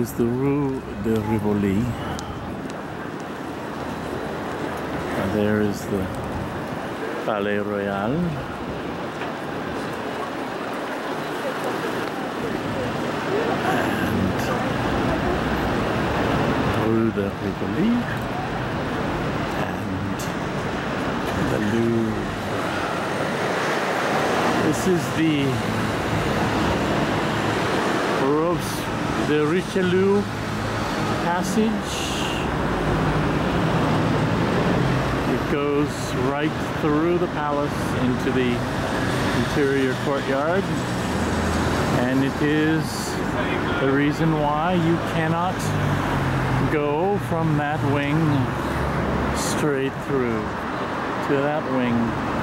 is the Rue de Rivoli. And there is the Palais Royale. And Rue de Rivoli. And the Louvre. This is the Richelieu passage. It goes right through the palace into the interior courtyard, and it is the reason why you cannot go from that wing straight through to that wing,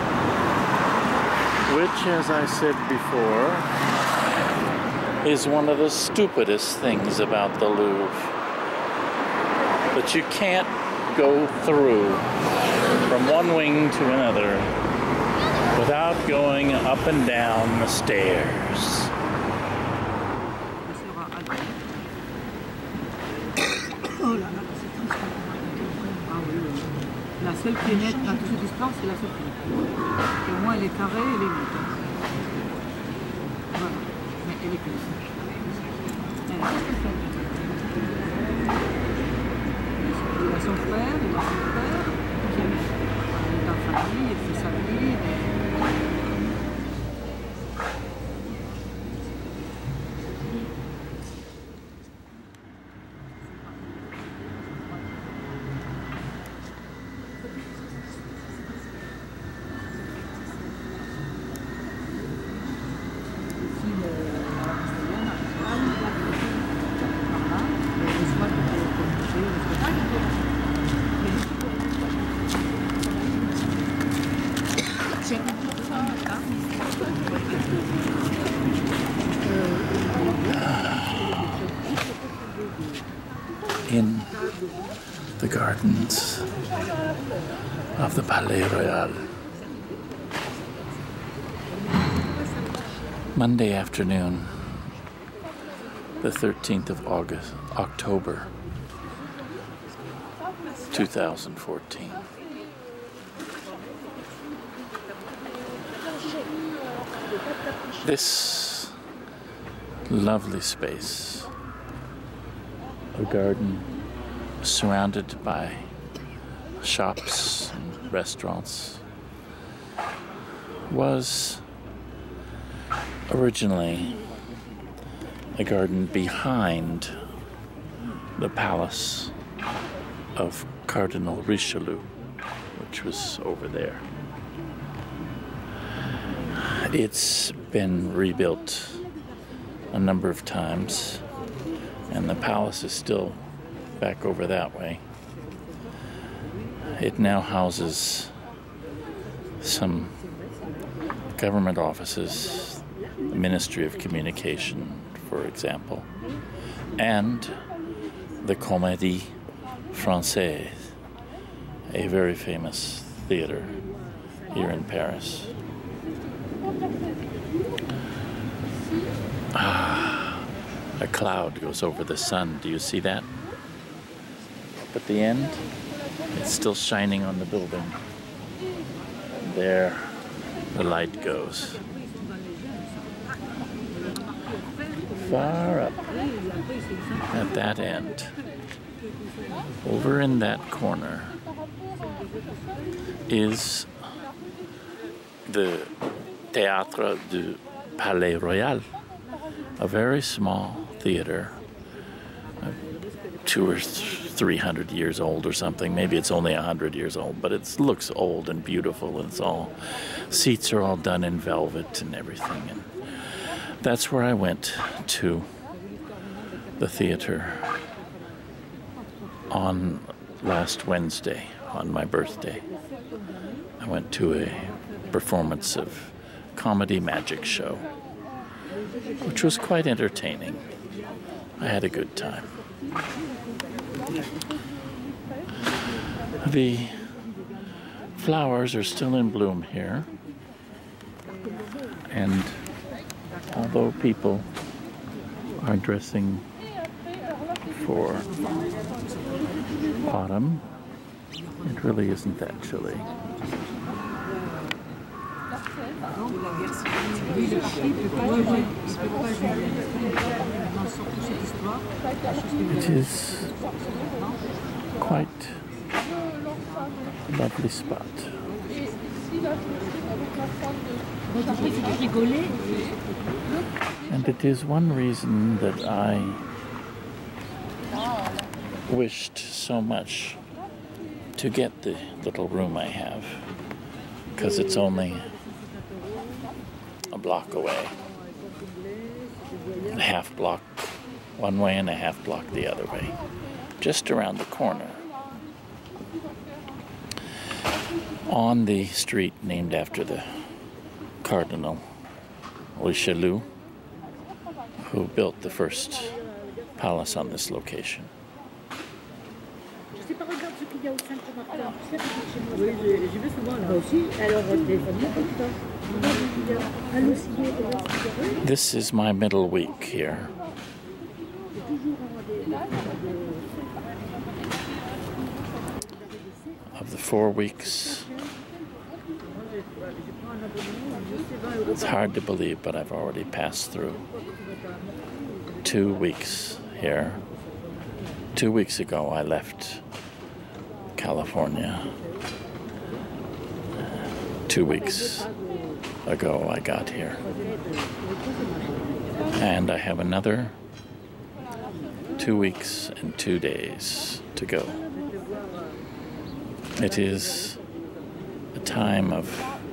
which, as I said before, is one of the stupidest things about the Louvre. But you can't go through from one wing to another without going up and down the stairs. La seule qui est nette dans toute cette histoire, c'est la seule qui est nette. Et au moins, elle est carrée, elle est nette. Voilà. Mais elle est claire. Elle a son frère, il a son frère. Il est en famille, il fait sa vie. In the gardens of the Palais Royale. Monday afternoon, the 13th of October, 2014. This lovely space, a garden surrounded by shops and restaurants, was originally a garden behind the palace of Cardinal Richelieu, which was over there. It's been rebuilt a number of times, and the palace is still back over that way. It now houses some government offices, the Ministry of Communication, for example, and the Comédie Française, a very famous theater here in Paris. A cloud goes over the sun. Do you see that? At the end, it's still shining on the building. There, the light goes. Far up at that end, over in that corner, is the Théâtre du Palais Royale, a very small theater, 200 or 300 years old or something. Maybe it's only 100 years old, but it looks old and beautiful. And seats are all done in velvet and everything. And that's where I went to the theater on last Wednesday, on my birthday. I went to a performance of comedy magic show, which was quite entertaining. I had a good time. The flowers are still in bloom here, and although people are dressing for autumn. It really isn't that chilly. It is quite a lovely spot. And it is one reason that I wished so much to get the little room I have, because it's only a block away. A half block one way and a half block the other way. Just around the corner. On the street named after the Cardinal Richelieu, who built the first palace on this location. This is my middle week here. Of the 4 weeks, it's hard to believe, but I've already passed through 2 weeks here. 2 weeks ago, I left California. 2 weeks ago, I got here. And I have another 2 weeks and 2 days to go. It is a time of,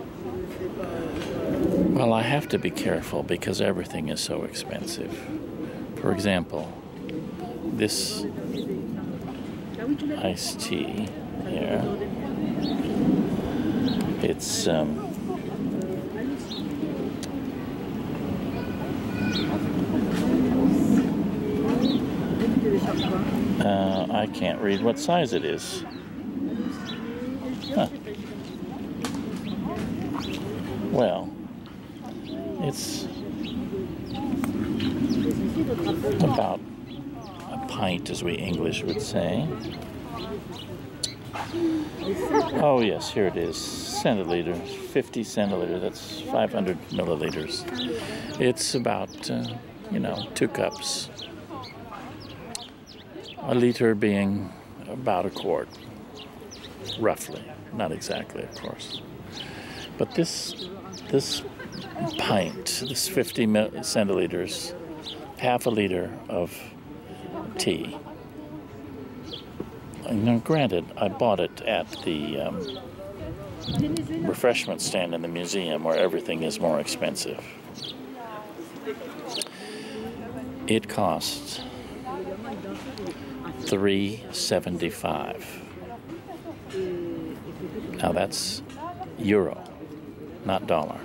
well, I have to be careful because everything is so expensive. For example, this iced tea here, it's I can't read what size it is. Huh. Well, it's about a pint, as we English would say. Oh yes, here it is. Centiliters, 50 centiliters, that's 500 milliliters. It's about, 2 cups. A liter being about a quart, roughly. Not exactly, of course. But this pint, this 50 centiliters, half a liter of tea. Now, granted, I bought it at the refreshment stand in the museum where everything is more expensive. It costs $3.75. Now that's euro, not dollar.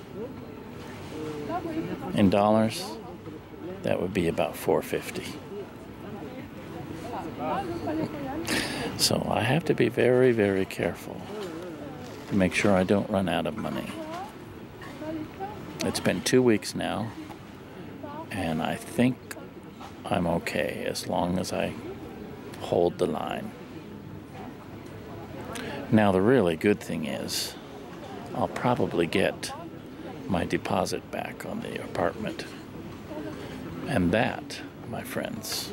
In dollars, that would be about $4.50. So I have to be very, very careful to make sure I don't run out of money. It's been 2 weeks now, and I think I'm okay as long as I hold the line. Now the really good thing is I'll probably get my deposit back on the apartment. And that, my friends,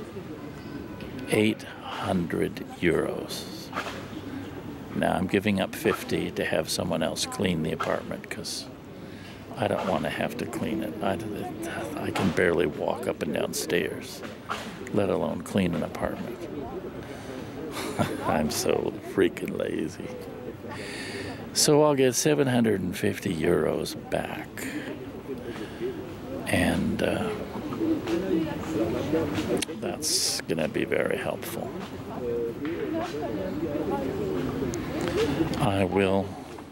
800 euros. Now I'm giving up 50 to have someone else clean the apartment because I don't want to have to clean it. I can barely walk up and down stairs, let alone clean an apartment. I'm so freaking lazy. So I'll get 750 euros back. And that's going to be very helpful. I will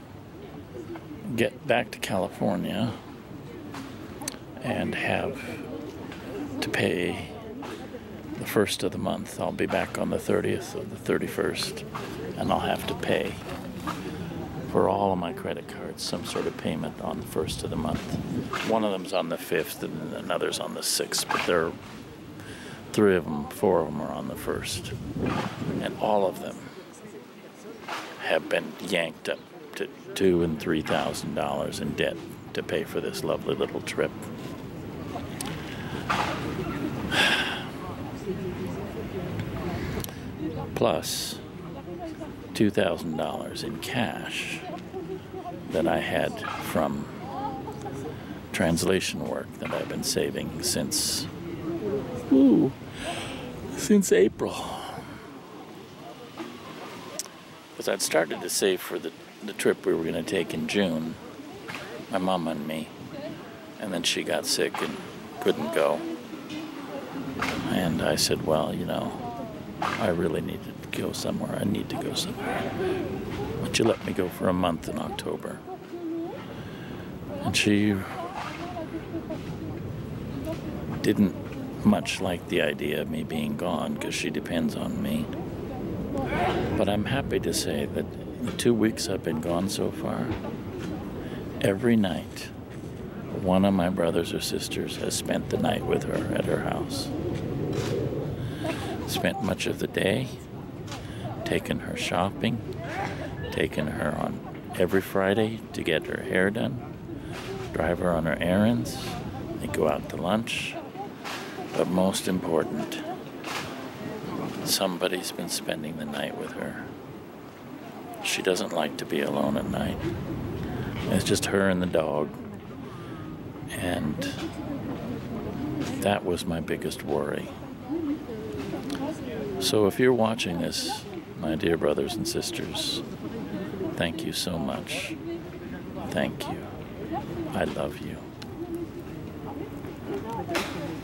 get back to California and have to pay the first of the month. I'll be back on the 30th or the 31st, and I'll have to pay for all of my credit cards some sort of payment on the first of the month. One of them's on the 5th and another's on the 6th, but they're 3 of them, 4 of them are on the first. And all of them have been yanked up to $2,000 and $3,000 in debt to pay for this lovely little trip. Plus $2,000 in cash that I had from translation work that I've been saving since April. Because I'd started to save for the trip we were going to take in June, my mom and me, and then she got sick and couldn't go. And I said, well, you know, I really need to go somewhere. I need to go somewhere. Would you let me go for a month in October? And she didn't much like the idea of me being gone because she depends on me. But I'm happy to say that the 2 weeks I've been gone so far, every night, one of my brothers or sisters has spent the night with her at her house. Spent much of the day, taken her shopping, taken her on every Friday to get her hair done, drive her on her errands, they go out to lunch. But most important, somebody's been spending the night with her. She doesn't like to be alone at night. It's just her and the dog. And that was my biggest worry. So if you're watching this, my dear brothers and sisters, thank you so much. Thank you. I love you.